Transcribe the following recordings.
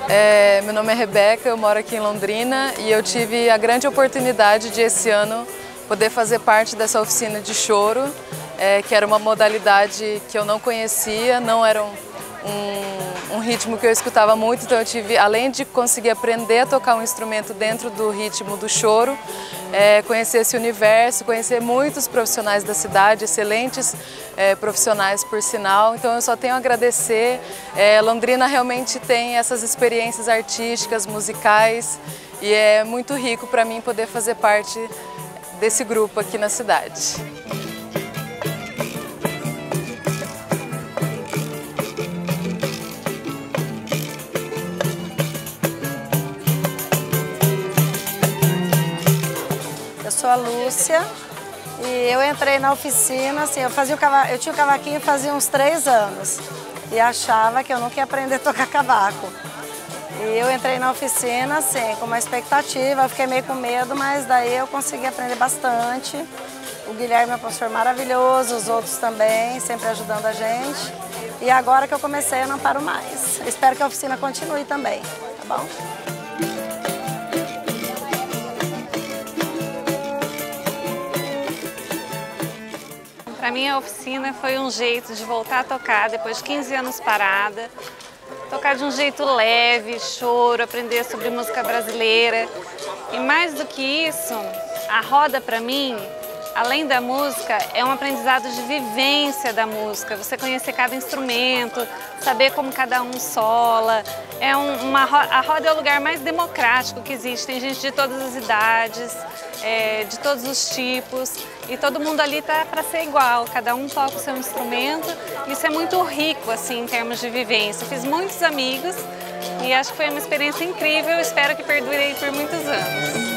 Meu nome é Rebeca, eu moro aqui em Londrina e eu tive a grande oportunidade de esse ano poder fazer parte dessa oficina de choro, que era uma modalidade que eu não conhecia, não era um ritmo que eu escutava muito, então eu tive, além de conseguir aprender a tocar um instrumento dentro do ritmo do choro, conhecer esse universo, conhecer muitos profissionais da cidade, excelentes profissionais por sinal, então eu só tenho a agradecer. Londrina realmente tem essas experiências artísticas, musicais, e é muito rico para mim poder fazer parte desse grupo aqui na cidade. Eu sou a Lúcia e eu entrei na oficina, assim, eu tinha o cavaquinho fazia uns 3 anos e achava que eu nunca ia aprender a tocar cavaco. E eu entrei na oficina, assim, com uma expectativa, eu fiquei meio com medo, mas daí eu consegui aprender bastante. O Guilherme é um professor maravilhoso, os outros também, sempre ajudando a gente. E agora que eu comecei, eu não paro mais. Eu espero que a oficina continue também, tá bom? Para mim a oficina foi um jeito de voltar a tocar depois de 15 anos parada. Tocar de um jeito leve, choro, aprender sobre música brasileira. E mais do que isso, a roda para mim, além da música, é um aprendizado de vivência da música. Você conhecer cada instrumento, saber como cada um sola. A roda é o lugar mais democrático que existe. Tem gente de todas as idades, de todos os tipos. E todo mundo ali tá para ser igual, cada um toca o seu instrumento. Isso é muito rico, assim, em termos de vivência. Fiz muitos amigos e acho que foi uma experiência incrível. Espero que perdure por muitos anos.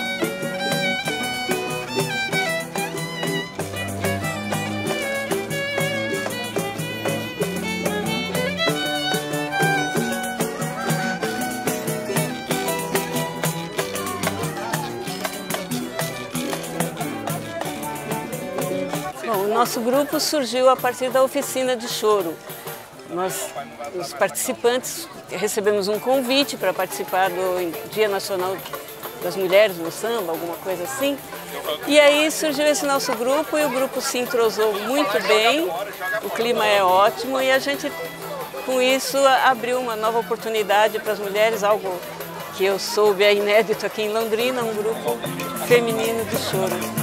Bom, o nosso grupo surgiu a partir da oficina de choro. Nós, os participantes, recebemos um convite para participar do Dia Nacional das Mulheres no Samba, alguma coisa assim. E aí surgiu esse nosso grupo e o grupo se entrosou muito bem, o clima é ótimo e a gente, com isso, abriu uma nova oportunidade para as mulheres, algo que eu soube é inédito aqui em Londrina, um grupo feminino de choro.